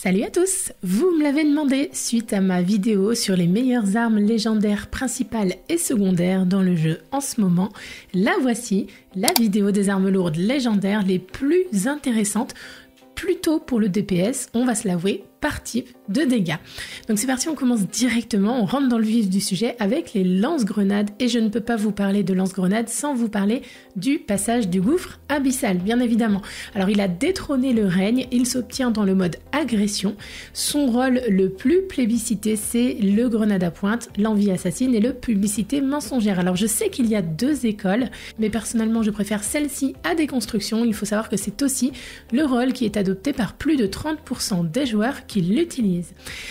Salut à tous! Vous me l'avez demandé suite à ma vidéo sur les meilleures armes légendaires principales et secondaires dans le jeu en ce moment. La voici, la vidéo des armes lourdes légendaires les plus intéressantes, plutôt pour le DPS, on va se l'avouer, par type de dégâts. Donc c'est parti, on commence directement, on rentre dans le vif du sujet avec les lance-grenades et je ne peux pas vous parler de lance-grenades sans vous parler du passage du gouffre abyssal, bien évidemment. Alors il a détrôné le règne, il s'obtient dans le mode agression. Son rôle le plus plébiscité, c'est le grenade à pointe, l'envie assassine et le publicité mensongère. Alors je sais qu'il y a deux écoles, mais personnellement je préfère celle-ci à déconstruction. Il faut savoir que c'est aussi le rôle qui est adopté par plus de 30% des joueurs qui l'utilisent.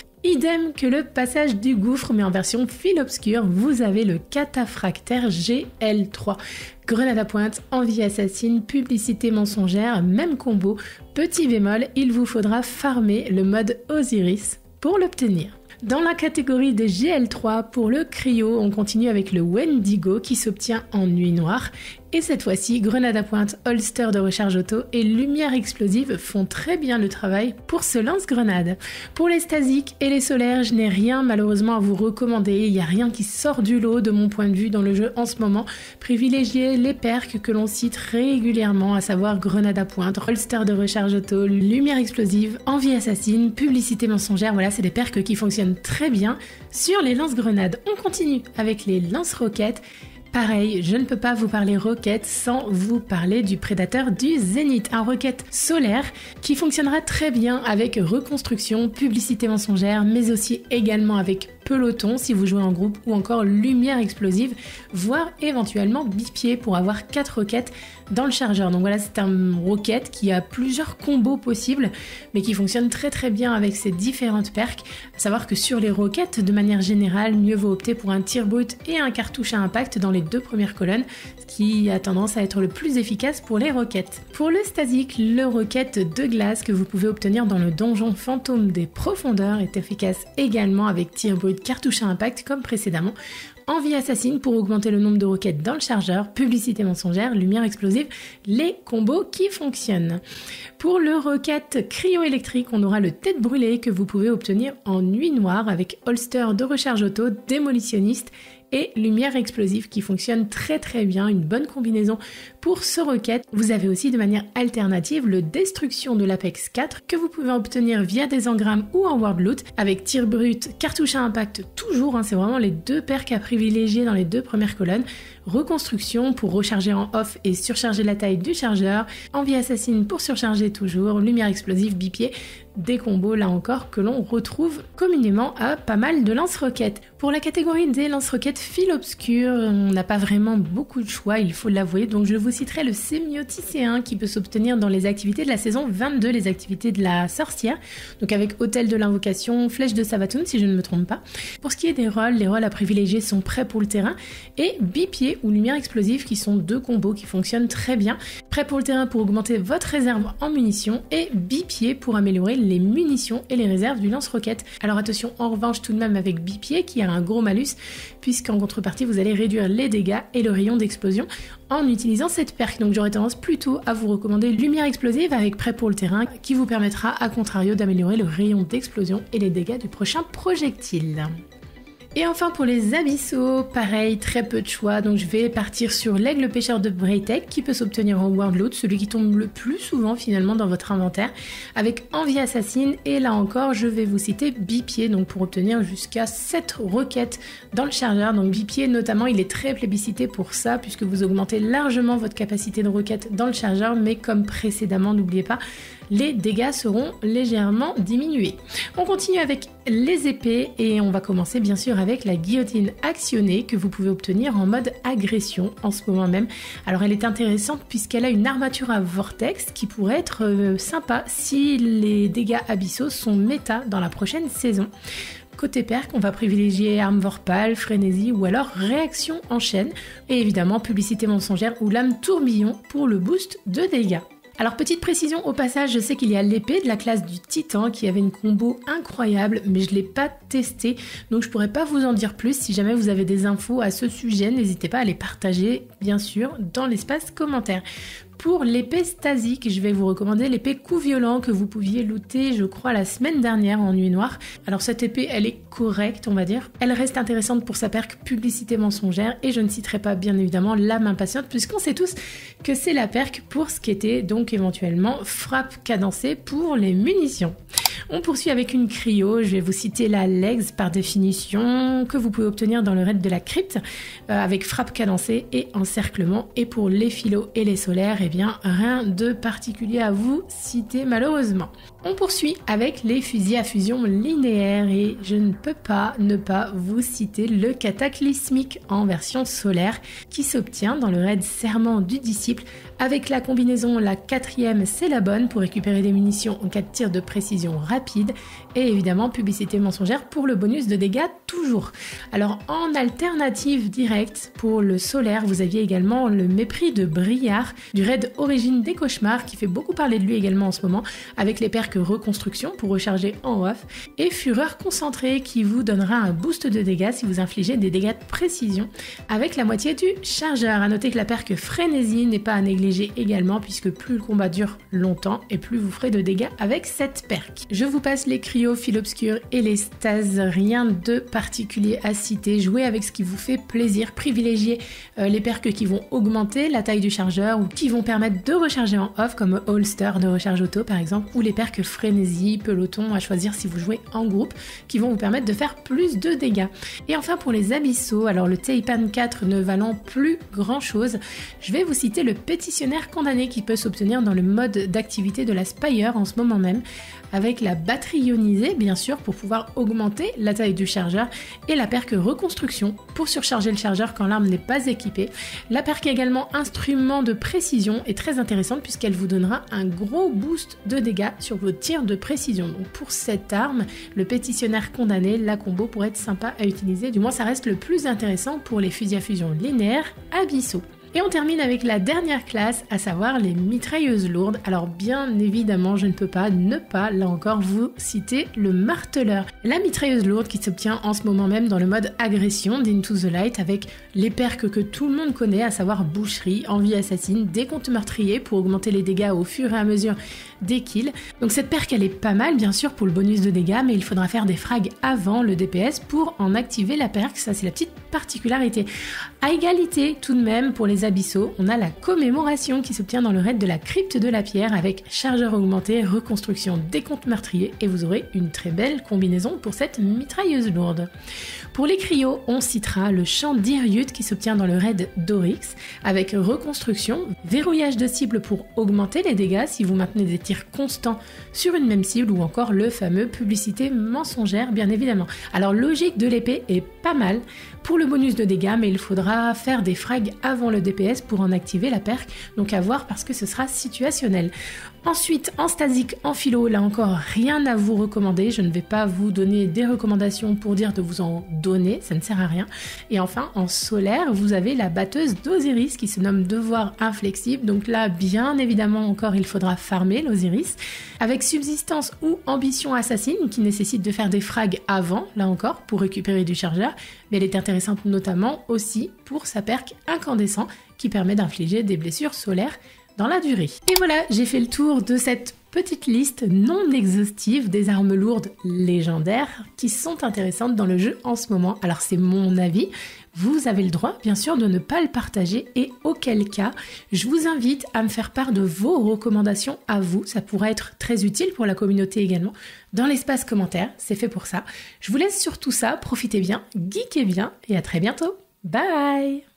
Idem que le passage du gouffre, mais en version fil obscur, vous avez le cataphractaire GL3. Grenade à pointe, envie assassine, publicité mensongère, même combo. Petit bémol, il vous faudra farmer le mode Osiris pour l'obtenir. Dans la catégorie des GL3, pour le cryo, on continue avec le Wendigo qui s'obtient en nuit noire. Et cette fois-ci, grenade à pointe, holster de recharge auto et lumière explosive font très bien le travail pour ce lance-grenade. Pour les stasiques et les solaires, je n'ai rien malheureusement à vous recommander. Il n'y a rien qui sort du lot de mon point de vue dans le jeu en ce moment. Privilégiez les perks que l'on cite régulièrement, à savoir grenade à pointe, holster de recharge auto, lumière explosive, envie assassine, publicité mensongère. Voilà, c'est des perks qui fonctionnent très bien sur les lance-grenades. On continue avec les lance-roquettes. Pareil, je ne peux pas vous parler roquette sans vous parler du prédateur du Zénith, un roquette solaire qui fonctionnera très bien avec reconstruction, publicité mensongère, mais aussi également avec peloton si vous jouez en groupe ou encore lumière explosive, voire éventuellement bipied pour avoir 4 roquettes dans le chargeur. Donc voilà, c'est un roquette qui a plusieurs combos possibles, mais qui fonctionne très très bien avec ces différentes perks. À savoir que sur les roquettes, de manière générale, mieux vaut opter pour un tir brut et un cartouche à impact dans les 2 premières colonnes, ce qui a tendance à être le plus efficace pour les roquettes. Pour le stasique, le roquette de glace que vous pouvez obtenir dans le donjon fantôme des profondeurs est efficace également avec tir brut, cartouche à impact comme précédemment. Envie assassine pour augmenter le nombre de roquettes dans le chargeur, publicité mensongère, lumière explosive, les combos qui fonctionnent. Pour le roquette cryo-électrique, on aura le tête brûlée que vous pouvez obtenir en nuit noire avec holster de recharge auto, démolitionniste et lumière explosive qui fonctionne très très bien, une bonne combinaison pour ce roquette. Vous avez aussi de manière alternative le destruction de l'Apex 4 que vous pouvez obtenir via des engrammes ou en word loot avec tir brut, cartouche à impact toujours, c'est vraiment les deux perks à privilégier dans les 2 premières colonnes. Reconstruction pour recharger en off et surcharger la taille du chargeur, envie assassine pour surcharger toujours, lumière explosive, bipied, des combos là encore que l'on retrouve communément à pas mal de lance-roquettes. Pour la catégorie des lance-roquettes fil obscur, on n'a pas vraiment beaucoup de choix, il faut l'avouer, donc je vous citerai le sémioticéen qui peut s'obtenir dans les activités de la saison 22, les activités de la sorcière, donc avec hôtel de l'invocation, flèche de Savathûn si je ne me trompe pas. Pour ce qui est des rôles, les rôles à privilégier sont prêts pour le terrain et bipied ou lumière explosive qui sont 2 combos qui fonctionnent très bien. Prêt pour le terrain pour augmenter votre réserve en munitions et bipied pour améliorer les munitions et les réserves du lance-roquette. Alors attention en revanche tout de même avec bipied qui a un gros malus puisqu'en contrepartie vous allez réduire les dégâts et le rayon d'explosion en utilisant cette perk. Donc j'aurais tendance plutôt à vous recommander lumière explosive avec prêt pour le terrain qui vous permettra à contrario d'améliorer le rayon d'explosion et les dégâts du prochain projectile. Et enfin pour les abyssaux, pareil, très peu de choix, donc je vais partir sur l'aigle pêcheur de Braytech qui peut s'obtenir en World Loot, celui qui tombe le plus souvent finalement dans votre inventaire, avec envie assassine, et là encore je vais vous citer bipied, donc pour obtenir jusqu'à 7 roquettes dans le chargeur. Donc bipied notamment, il est très plébiscité pour ça, puisque vous augmentez largement votre capacité de roquettes dans le chargeur, mais comme précédemment, n'oubliez pas, les dégâts seront légèrement diminués. On continue avec les épées et on va commencer bien sûr avec la guillotine actionnée que vous pouvez obtenir en mode agression en ce moment même. Alors elle est intéressante puisqu'elle a une armature à vortex qui pourrait être sympa si les dégâts abyssaux sont méta dans la prochaine saison. Côté perk, on va privilégier arme vorpale, frénésie ou alors réaction en chaîne et évidemment publicité mensongère ou lame tourbillon pour le boost de dégâts. Alors petite précision au passage, je sais qu'il y a l'épée de la classe du Titan qui avait une combo incroyable, mais je ne l'ai pas testée, donc je pourrais pas vous en dire plus. Si jamais vous avez des infos à ce sujet, n'hésitez pas à les partager, bien sûr, dans l'espace commentaire. Pour l'épée stasique, je vais vous recommander l'épée Coup Violent que vous pouviez looter, je crois, la semaine dernière en nuit noire. Alors cette épée, elle est correcte, on va dire. Elle reste intéressante pour sa perk publicité mensongère et je ne citerai pas bien évidemment la main patiente puisqu'on sait tous que c'est la perk pour ce qui était donc éventuellement frappe cadencée pour les munitions. On poursuit avec une cryo, je vais vous citer la Legs par définition, que vous pouvez obtenir dans le raid de la crypte, avec frappe cadencée et encerclement. Et pour les philos et les solaires, eh bien rien de particulier à vous citer malheureusement. On poursuit avec les fusils à fusion linéaire et je ne peux pas ne pas vous citer le cataclysmique en version solaire qui s'obtient dans le raid Serment du Disciple avec la combinaison la 4e c'est la bonne pour récupérer des munitions en cas de tir de précision rapide et évidemment publicité mensongère pour le bonus de dégâts toujours. Alors en alternative directe pour le solaire vous aviez également le mépris de Briard du raid Origine des Cauchemars qui fait beaucoup parler de lui également en ce moment avec les perks reconstruction pour recharger en off et fureur concentrée qui vous donnera un boost de dégâts si vous infligez des dégâts de précision avec la moitié du chargeur. À noter que la perk frénésie n'est pas à négliger également puisque plus le combat dure longtemps et plus vous ferez de dégâts avec cette perk. Je vous passe les cryos, fil obscur et les stases, rien de particulier à citer, jouez avec ce qui vous fait plaisir, privilégiez les perks qui vont augmenter la taille du chargeur ou qui vont permettre de recharger en off comme holster de recharge auto par exemple ou les perks frénésie, peloton à choisir si vous jouez en groupe qui vont vous permettre de faire plus de dégâts. Et enfin pour les abyssaux, alors le Taipan 4 ne valant plus grand chose, je vais vous citer le pétitionnaire condamné qui peut s'obtenir dans le mode d'activité de la Spire en ce moment même avec la batterie ionisée bien sûr pour pouvoir augmenter la taille du chargeur et la perk reconstruction pour surcharger le chargeur quand l'arme n'est pas équipée. La perk également instrument de précision est très intéressante puisqu'elle vous donnera un gros boost de dégâts sur vos tirs de précision. Donc pour cette arme, le pétitionnaire condamné, la combo pourrait être sympa à utiliser, du moins ça reste le plus intéressant pour les fusils à fusion linéaires abyssaux. Et on termine avec la dernière classe, à savoir les mitrailleuses lourdes. Alors bien évidemment, je ne peux pas ne pas, là encore, vous citer le marteleur. La mitrailleuse lourde qui s'obtient en ce moment même dans le mode agression d'Into the Light avec les perks que tout le monde connaît, à savoir boucherie, envie assassine, décompte meurtrier pour augmenter les dégâts au fur et à mesure des kills. Donc cette perk elle est pas mal bien sûr pour le bonus de dégâts, mais il faudra faire des frags avant le DPS pour en activer la perk, ça c'est la petite particularité. À égalité tout de même pour les abyssaux, on a la commémoration qui s'obtient dans le raid de la crypte de la pierre avec chargeur augmenté, reconstruction, décompte meurtrier et vous aurez une très belle combinaison pour cette mitrailleuse lourde. Pour les cryos, on citera le chant d'Iriut qui s'obtient dans le raid d'Oryx avec reconstruction, verrouillage de cible pour augmenter les dégâts si vous maintenez des tirs constants sur une même cible ou encore le fameux publicité mensongère bien évidemment. Alors logique de l'épée est pas mal pour le bonus de dégâts mais il faudra faire des frags avant le DPS pour en activer la perk, donc à voir parce que ce sera situationnel. Ensuite, en stasique, en philo, là encore rien à vous recommander, je ne vais pas vous donner des recommandations pour dire de vous en donner, ça ne sert à rien. Et enfin, en solaire, vous avez la batteuse d'Osiris qui se nomme Devoir Inflexible, donc là, bien évidemment encore, il faudra farmer l'Osiris, avec subsistance ou ambition assassine qui nécessite de faire des frags avant, là encore, pour récupérer du chargeur, mais elle est intéressante notamment aussi pour sa perk incandescent qui permet d'infliger des blessures solaires dans la durée. Et voilà, j'ai fait le tour de cette petite liste non exhaustive des armes lourdes légendaires qui sont intéressantes dans le jeu en ce moment. Alors c'est mon avis, vous avez le droit bien sûr de ne pas le partager et auquel cas, je vous invite à me faire part de vos recommandations à vous, ça pourrait être très utile pour la communauté également, dans l'espace commentaire, c'est fait pour ça. Je vous laisse sur tout ça, profitez bien, geekez bien et à très bientôt. Bye!